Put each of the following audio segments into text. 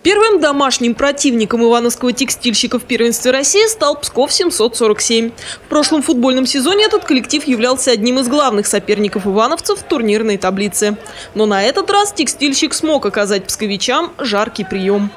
Первым домашним противником ивановского текстильщика в первенстве России стал Псков 747. В прошлом футбольном сезоне этот коллектив являлся одним из главных соперников ивановцев в турнирной таблице. Но на этот раз текстильщик смог оказать псковичам жаркий прием.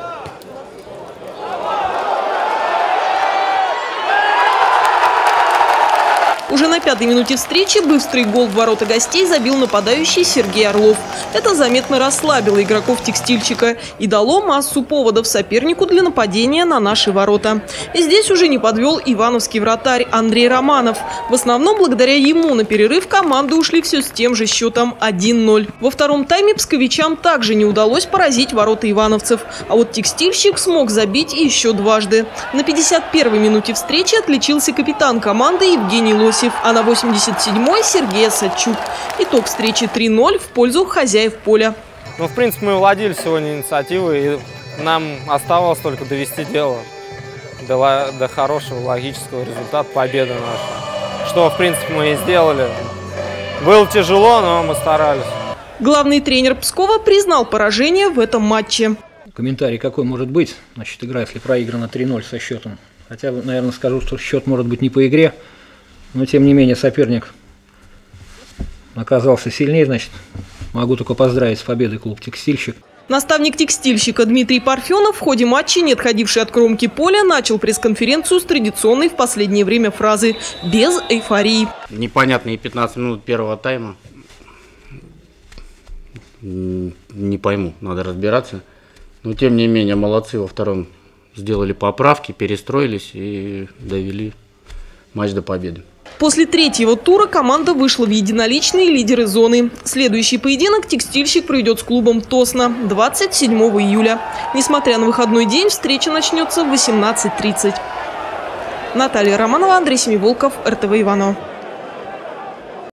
Уже на 5-й минуте встречи быстрый гол в ворота гостей забил нападающий Сергей Орлов. Это заметно расслабило игроков текстильщика и дало массу поводов сопернику для нападения на наши ворота. И здесь уже не подвел ивановский вратарь Андрей Романов. В основном благодаря ему на перерыв команды ушли все с тем же счетом 1-0. Во втором тайме псковичам также не удалось поразить ворота ивановцев. А вот текстильщик смог забить еще дважды. На 51-й минуте встречи отличился капитан команды Евгений Лосев, а на 87-й Сергей Садчук. Итог встречи 3-0 в пользу хозяев поля. В принципе, мы владели сегодня инициативой, и нам оставалось только довести дело до хорошего логического результата, победы нашей. Что, в принципе, мы и сделали. Было тяжело, но мы старались. Главный тренер Пскова признал поражение в этом матче. Комментарий какой может быть? Значит, игра, если проиграна 3-0 со счетом. Хотя, наверное, скажу, что счет может быть не по игре. Но, тем не менее, соперник оказался сильнее, значит, могу только поздравить с победой клуб «Текстильщик». Наставник текстильщика Дмитрий Парфенов в ходе матча, не отходивший от кромки поля, начал пресс-конференцию с традиционной в последнее время фразы «без эйфории». Непонятные 15 минут первого тайма. Не пойму, надо разбираться. Но, тем не менее, молодцы, во втором сделали поправки, перестроились и довели матч до победы. После третьего тура команда вышла в единоличные лидеры зоны. Следующий поединок текстильщик проведет с клубом «Тосно» 27 июля. Несмотря на выходной день, встреча начнется в 18:30. Наталья Романова, Андрей Семиволков, РТВ Иваново.